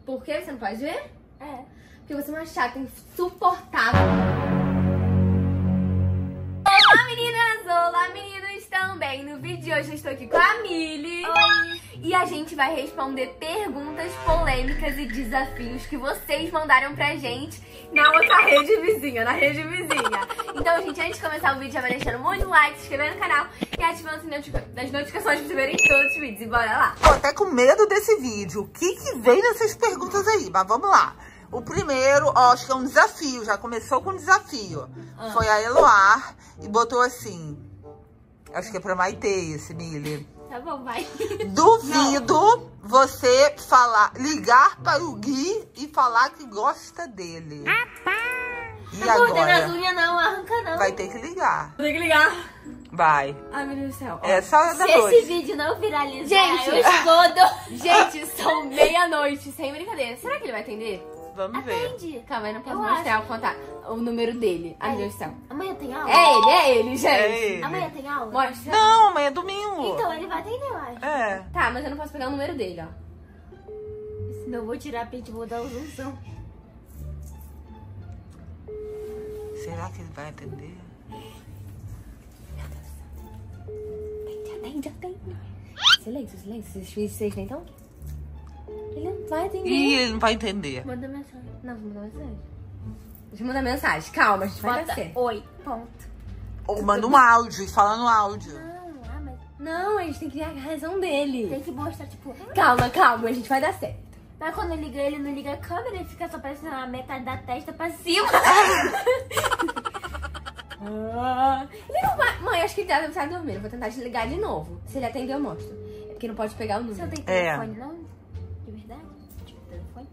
Por que você não pode ver? É. Porque você é uma chata insuportável. Olá meninas, olá meninos também. No vídeo de hoje eu estou aqui com a Mili. Oi. E a gente vai responder perguntas polêmicas e desafios que vocês mandaram pra gente na outra rede vizinha, na rede vizinha. Então, gente, antes de começar o vídeo, já vai deixando um monte de like, se inscrevendo no canal e ativando o sininho das notificações pra verem todos os vídeos. E bora lá. Tô até com medo desse vídeo. O que vem nessas perguntas aí? Mas vamos lá. O primeiro, ó, acho que é um desafio. Já começou com um desafio. Foi a Eloar e botou assim. Acho que é pra Maitê esse, Mili. Tá bom, vai. Duvido você ligar para o Gui e falar que gosta dele. E Tá mordendo as agora? unhas não, arranca não. Vai ter que ligar. Tem que ligar. Vai. Ai, meu Deus do céu. Ó. Essa hora da Se esse noite. vídeo não viralizar, Gente, eu explodo. Gente, são meia-noite, sem brincadeira. Será que ele vai atender? Vamos ver. Atende. Calma, eu não posso Eu mostrar o número dele. Ai, meu Deus do céu. Amanhã tem aula? É ele, gente. É ele. Amanhã tem aula? Mostra. Não, amanhã é domingo. Então ele vai atender, eu acho. É. Tá, mas eu não posso pegar o número dele, ó. Senão eu vou tirar a pente e vou dar o zoomzão. Será que ele vai atender? Atende. Silêncio. Vocês nem estão aqui. Ele não vai atender. Ih, ele não vai entender. Manda mensagem. Não, vou mandar mensagem. Deixa eu mandar mensagem. Calma, a gente vai dar certo. Oi, ponto. Ou manda um áudio, fala no áudio. Não, mas Não, a gente tem que criar a razão dele. tem que mostrar, tipo... Calma, a gente vai dar certo. Mas quando liga ele não liga a câmera, ele fica só parecendo a metade da testa pra cima. Ele não vai... Mãe, acho que ele deve estar dormindo. Vou tentar desligar de novo. Se ele atender, eu mostro. É porque não pode pegar o Você não número. tem telefone, não? De verdade? Tipo, telefone?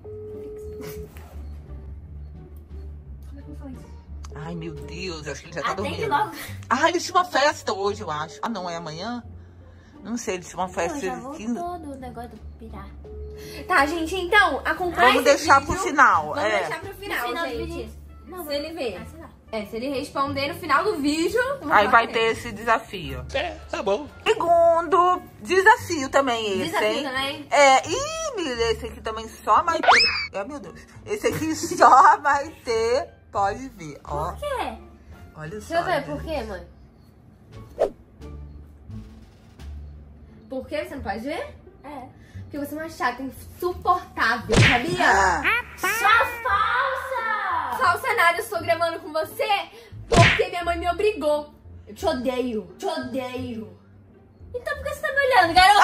Como é que foi isso? Ai, meu Deus, acho que ele já tá Atende dormindo. logo. Ah, ele tinha uma festa hoje, eu acho. Ah, não, é amanhã? Não sei, ele tinha uma festa. Já voltou do negócio do pirar. Tá, gente, então, acompanha Vamos esse deixar vídeo. pro final. Vamos É. deixar pro final, No final do gente. vídeo. Não, Se ele ver. sei lá. Se ele responder no final do vídeo... eu vou Aí falar vai com ter ele. esse desafio. É, tá bom. Segundo desafio também esse, Desafio hein? também? É, ih, Mili, esse aqui também só a Maitê. Ai, meu Deus. Esse aqui só a Maitê pode ver, ó. Por quê? Olha só. Deixa eu ver, né? por quê, mãe? Por que você não pode ver? É. Porque você é uma chata insuportável, sabia? Sua falsa! Falsa nada, eu estou gravando com você porque minha mãe me obrigou. Eu te odeio. Então por que você tá me olhando, garota?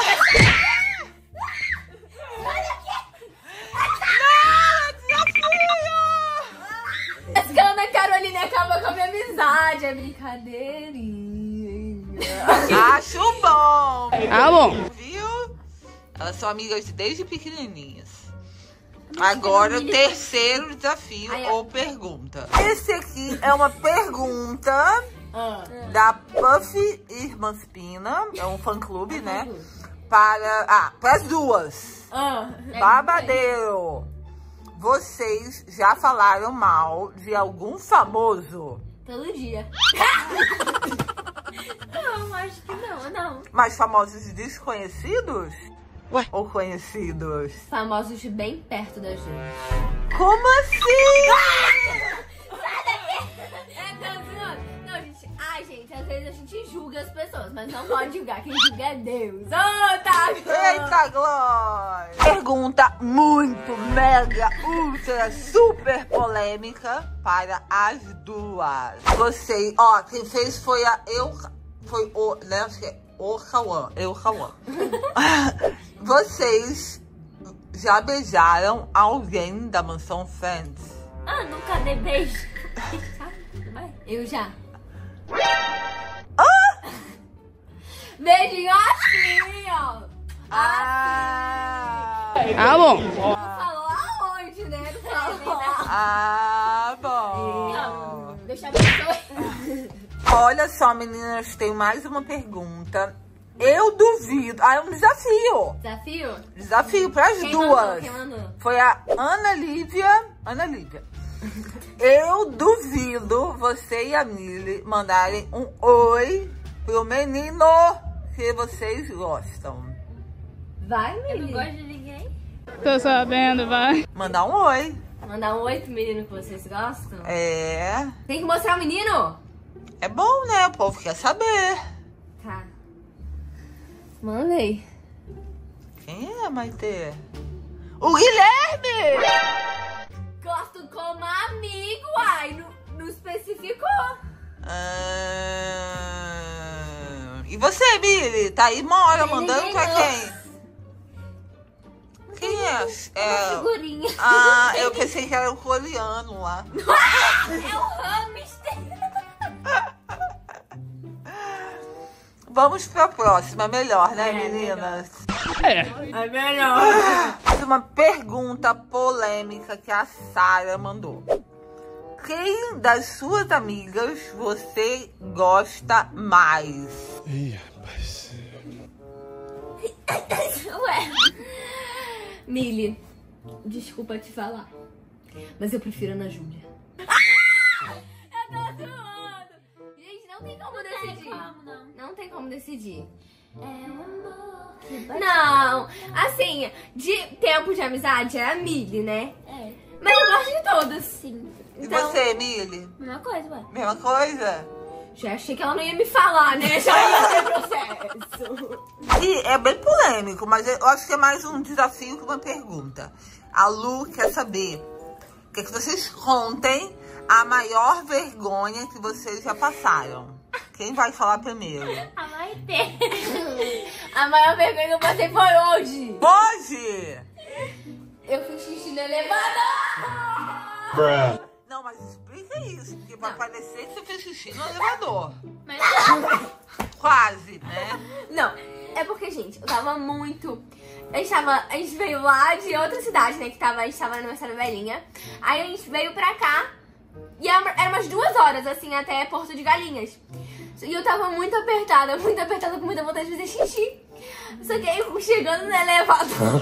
Essa que a Ana Carolina acaba com a minha amizade. É brincadeirinha. Acho bom. Ah, bom. Viu? Elas são amigas desde pequenininhas. Agora o terceiro desafio Ai, ou pergunta. Esse aqui é uma pergunta da Puffy Irmãs Pina. É um fã-clube, né? Para as duas. Babadeiro. Vocês já falaram mal de algum famoso? Todo dia. Não, acho que não. Mas famosos desconhecidos? Ué? Ou conhecidos? Famosos bem perto da gente. Como assim? Não, gente. Ai, gente, às vezes a gente julga as pessoas, mas não pode julgar. Quem julga é Deus. Ô, tá. Eita, Glória! Pergunta muito, mega, ultra, super polêmica para as duas. Vocês, ó, quem fez foi foi o, né, acho que é o Cauã. Vocês já beijaram alguém da mansão Friends? Ah, nunca dei beijo. Vai. Eu já. Beijinho assim, ó. Ah, bom. Não falou aonde, né? Não falou. Bom. Deixa a pessoa. Olha só, meninas, tem mais uma pergunta. Eu duvido. Ah, é um desafio. Desafio? Desafio para as Quem duas. mandou? Foi a Ana Lívia. Eu duvido você e a Mili mandarem um oi pro menino que vocês gostam. Vai, Eu não Mili. gosto de ninguém. Tô sabendo, vai. Mandar um oi. Mandar um oi pro menino que vocês gostam? É. Tem que mostrar o menino? É bom, né? O povo quer saber. Tá. Mandei. Quem é, Maitê? O Guilherme! Gosto como amigo, ai, não especificou. E você, Billy? Tá aí uma hora mandando pra quem? Quem é? Figurinha. Ah, eu pensei que era o coreano lá. É o hamster. Vamos pra próxima, melhor, né, meninas? É melhor. Uma pergunta polêmica que a Sara mandou. Quem das suas amigas você gosta mais? Ih, rapaz. Ué. Mili, desculpa te falar, mas eu prefiro a Ana Júlia. Eu tô zoando. Gente, não tem como decidir. Não tem como decidir. É um amor. Não, assim, de tempo de amizade é a Mili, né? É. Mas eu gosto de todas. Sim. E Então, você, Mili? Mesma coisa, ué. Mesma coisa? já achei que ela não ia me falar, né? Já ia ter processo. E é bem polêmico, mas eu acho que é mais um desafio que uma pergunta. A Lu quer saber. Quer que vocês contem a maior vergonha que vocês já passaram. Quem vai falar primeiro? A Maitê. A maior vergonha que eu passei foi hoje. Hoje! Eu fiz xixi no elevador. Não, mas explica isso, porque vai parecer que você fez xixi no elevador. Mas Quase, né? Não, é porque, gente, eu tava muito... A gente veio lá de outra cidade, né? A gente tava no aniversário da velhinha. Aí a gente veio pra cá. E era umas 2 horas, assim, até Porto de Galinhas. E eu tava muito apertada, com muita vontade de fazer xixi. Só que aí, chegando no elevador...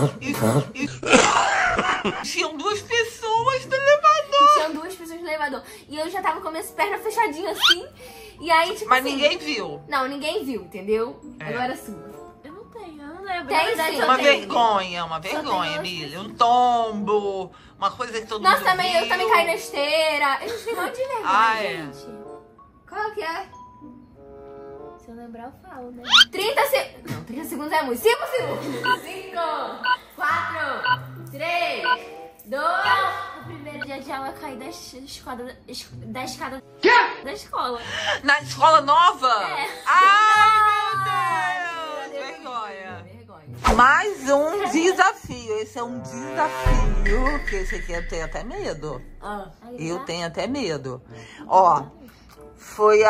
Tinham 2 pessoas no elevador. Tinham 2 pessoas no elevador. E eu já tava com as pernas fechadinhas assim. E aí, tipo Mas assim, ninguém viu. Não, ninguém viu, entendeu? É. Agora sim. eu não tenho, eu não lembro. Tem Na verdade, sim. eu Uma tenho. vergonha, Emília. Um tombo, uma coisa que todo Nossa, mundo também, viu. eu também caí na esteira. A gente tem um monte de vergonha, Ah, é. gente. Qual que é? Se eu lembrar, eu falo, né? 30 segundos. Não, 30 segundos é muito. 5 segundos. 5, 4, 3, 2... No primeiro dia de aula, eu caí da escada da escola. Na escola nova? É. Ai, meu Deus! Vergonha. Mais um desafio. Esse é um desafio que esse aqui eu tenho até medo. Eu tenho até medo. Ó, foi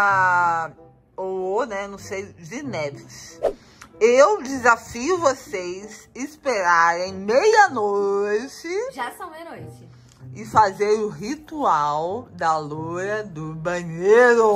né, não sei, de Neves. Eu desafio vocês esperarem meia-noite Já são meia-noite. e fazer o ritual da loira do banheiro.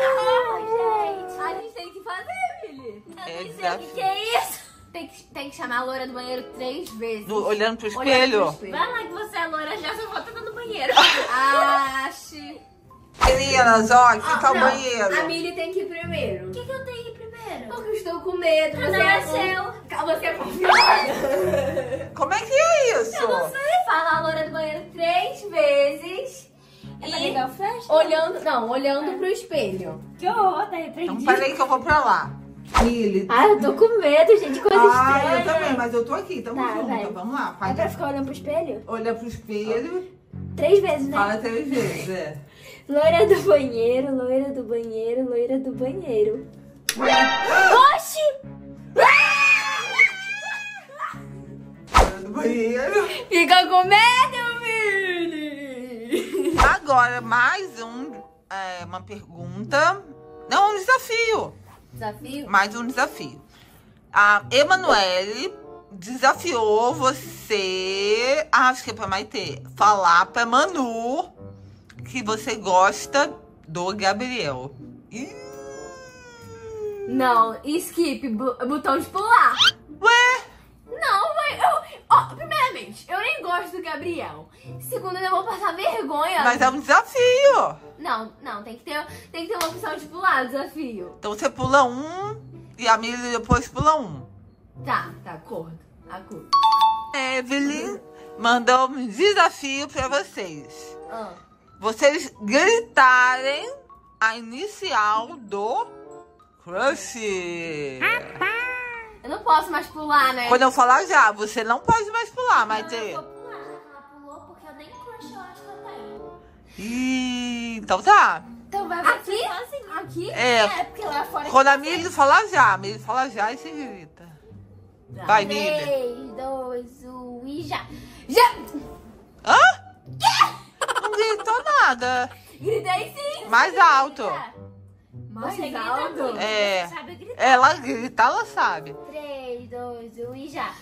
A gente tem que fazer, Felipe. É O que desafio. é isso? Tem que chamar a loira do banheiro 3 vezes. Olhando pro Olhando espelho. pro espelho. Vai lá que você é loira já, só falta no banheiro. Ache. Meninas, ó, aqui tá o Não, banheiro. a Mili tem que ir primeiro. O que eu tenho que ir primeiro? Porque eu estou com medo. Cada um é seu. Você é confiante. Como é que é isso? Fala a loira do banheiro 3 vezes. É pra E ligar o flash? olhando pro espelho. Que horror, tá repreendido. Então peraí que eu vou pra lá. Mili. Ah, eu tô com medo, gente, coisa estranha. eu também, mas eu tô aqui, tamo Tá, junto. vai. Vamos lá, É faz. pra ficar olhando pro espelho? Olha pro espelho, 3 vezes, né? fala 3 vezes, é. Loira do banheiro, loira do banheiro, loira do banheiro. Oxi! Olha do banheiro. Fica com medo, Mili. Agora, mais uma pergunta. Não, um desafio. Desafio? Mais um desafio. A Emanuele desafiou você, acho que é pra Maitê, falar pra Manu que você gosta do Gabriel. Ih, Não, skip, botão de pular. ué, Não, mãe, primeiramente, eu nem gosto do Gabriel. Segundo, eu vou passar vergonha. mas é um desafio. Não, tem que ter uma opção de pular, desafio. Então você pula um e a Mili depois pula um. Tá, acordo. Evelyn mandou um desafio pra vocês. Ah. Vocês gritarem a inicial do crush. Eu não posso mais pular, né? Quando eu falar já, você não pode mais pular, Não, eu Maite. vou pular, já que ela pulou, porque eu nem crush eu acho que eu tenho. Ih, então tá. Então vai Aqui? você sozinho. Aqui? É, Porque lá fora... quando a Mili falar já, e você grita. Vai, Mili. 3, 2, 1 e já. Já! Hã? Não gritou nada. Gritei sim. Mais alto. Mais Você grita alto? muito, É. você sabe gritar. Ela grita, ela sabe. 3, 2, 1 e já.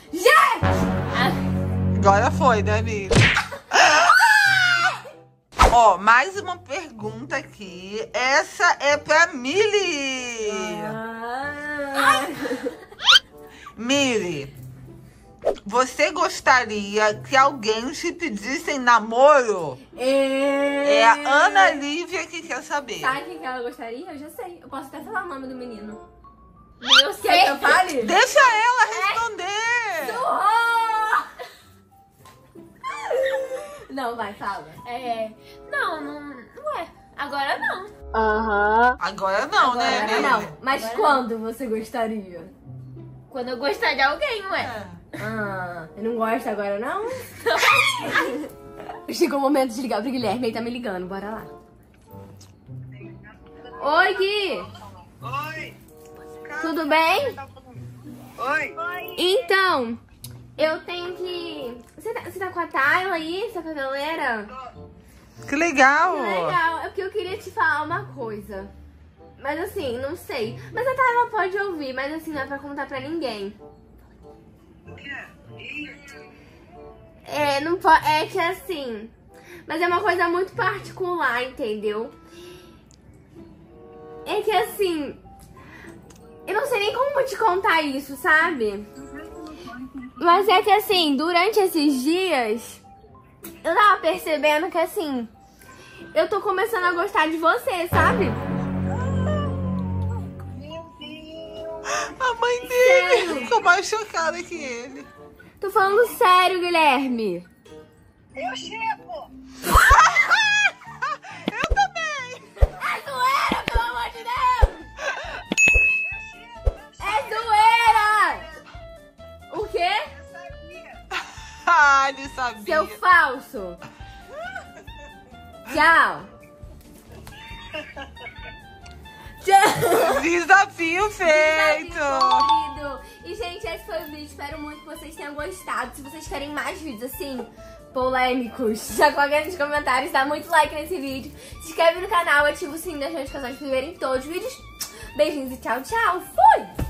Agora foi, né, Mili? Ó, mais uma pergunta aqui. Essa é pra Mili. Mili, você gostaria que alguém te pedisse em namoro? É a Ana Lívia que quer saber. Sabe o que ela gostaria? Eu já sei. Eu posso até falar o nome do menino. Deus quer que eu fale? Deixa ela responder. Não, vai, fala. Não é. Agora não. Agora não, né, Agora Mili? não. Mas quando você gostaria? Quando eu gostar de alguém, não é? Eu não gosto agora, não? Chegou o momento de ligar pro Guilherme, ele tá me ligando, bora lá. Oi, Gui! Oi! Tudo bem? Oi! Então, eu tenho que... Você tá com a Tayla aí? Você tá com a galera? Que legal. Que legal, é porque eu queria te falar uma coisa. Mas assim, não sei. Mas a Tayla pode ouvir, mas assim, não é pra contar pra ninguém. O quê? Ih, Não pode. É que assim. Mas é uma coisa muito particular, entendeu? É que assim. Eu não sei nem como te contar isso, sabe? Mas é que assim, durante esses dias, eu tava percebendo que assim, eu tô começando a gostar de você, sabe? meu Deus! A mãe dele Sério? ficou mais chocada que ele. Tô falando sério, Guilherme. Eu chego! Eu também. É zoeira, pelo amor de Deus! É zoeira! O quê? Eu sabia! Ele sabia. Seu falso! Tchau! Tchau! Desafio feito. Querido. E, gente, esse foi o vídeo. Espero muito que vocês tenham gostado. Se vocês querem mais vídeos assim, polêmicos, já coloquem aí nos comentários, dá muito like nesse vídeo. Se inscreve no canal, ativa o sininho das notificações para verem todos os vídeos. Beijinhos e tchau, tchau. Fui!